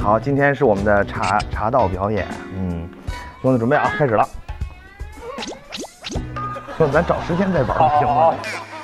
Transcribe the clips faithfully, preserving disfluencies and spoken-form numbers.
好，今天是我们的茶茶道表演，嗯，兄弟准备啊，开始了。兄弟，咱找时间再玩，行吗？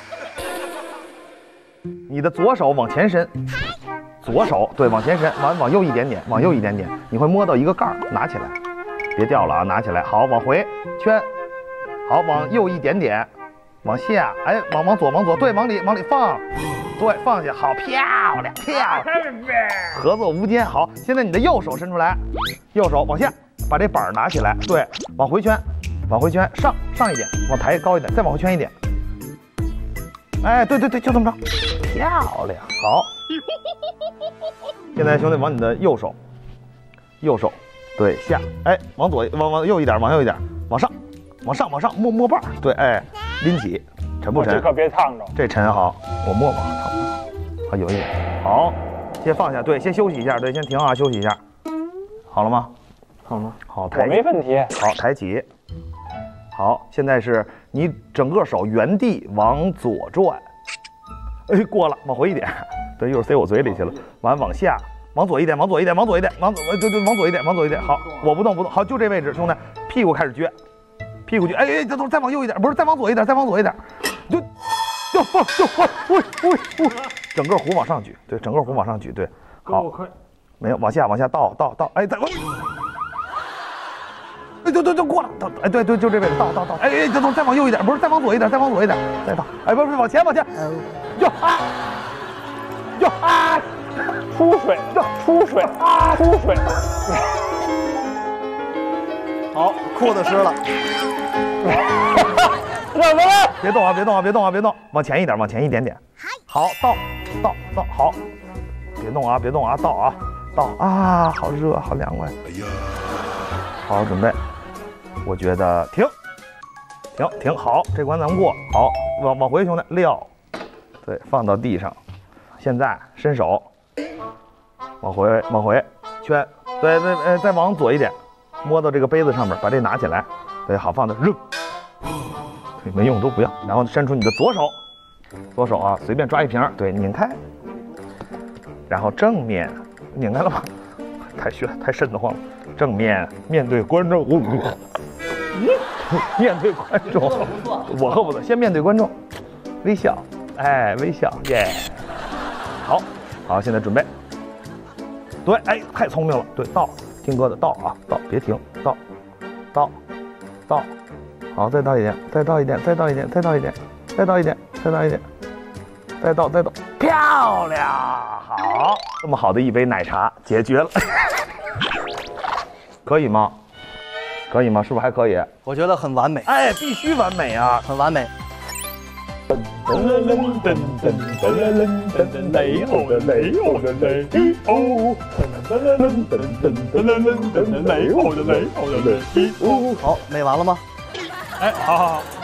你的左手往前伸，左手对，往前伸，往往右一点点，往右一点点，你会摸到一个盖儿，拿起来，别掉了啊，拿起来，好，往回圈，好，往右一点点，往下，哎，往往左，往左，对，往里往里放。对，放下，好，漂亮，漂亮，合作无间。好，现在你的右手伸出来，右手往下，把这板儿拿起来，对，往回圈，往回圈，上上一点，往抬高一点，再往回圈一点。哎，对对对，就这么着，漂亮，好。现在兄弟往你的右手，右手，对，下，哎，往左，往往右一点，往右一点，往上，往上，往上，摸摸把，对，哎，拎起。沉不沉？ 这可别烫着。 这沉好，我摸摸，烫不烫？啊，有一点。好，先放下，对，先休息一下，对，先停啊，休息一下。好了吗？ 好了。 好，抬。 我没问题。 好，抬起。好，现在是你整个手原地往左转。哎，过了，往回一点。对，一会儿塞我嘴里去了。完，往下，往左一点，往左一点，往左一点，往左，对对，往左一点，往左一点。好，我不动不动。好，就这位置，兄弟，屁股开始撅。屁股去，哎哎，再再往右一点，不是，再往左一点，再往左一点，就就放就放，喂喂喂，整个壶往上举，对，整个壶往上举，对，好，没有，往下往下倒倒倒，哎，再往，哎，对对对，过了，倒，哎，对对，就这位置，倒倒倒，哎哎，再再往右一点，不是，再往左一点，再往左一点，再倒，哎，不是，往前往前，哟啊，哟啊， 出水，出水，啊，出水。 好，裤子湿了。 怎么了？ 别动啊！别动啊！别动啊！别动！往前一点，往前一点点。好，倒倒倒，好。别动啊！别动啊！倒啊！倒啊！好热，好凉快。好，准备。我觉得停，停停，好，这关咱们过。好，往往回，兄弟，撂。对，放到地上。现在伸手，往回，往回圈。对对，呃，再往左一点。摸到这个杯子上面，把这拿起来，对，好，放那扔，没用都不要。然后伸出你的左手，左手啊，随便抓一瓶，对，拧开，然后正面拧开了吗？太虚了，太瘆得慌了。正面面对观众，面对观众，我恨不得先面对观众，微笑，哎，微笑，耶，好，好，现在准备，对，哎，太聪明了，对，倒。听歌的倒啊，倒，别停，倒，倒，倒，好，再倒一点，再倒一点，再倒一点，再倒一点，再倒一点，再倒一点，再倒，再倒，漂亮，好，这么好的一杯奶茶解决了，可以吗？可以吗？是不是还可以？ 我觉得很完美， 哎，必须完美啊， 很完美。 噔噔噔噔噔噔噔噔，雷欧的雷欧的雷欧，噔噔噔噔噔噔噔噔噔，雷欧的雷欧的雷欧。 好，美完了吗？ 哎，好好好。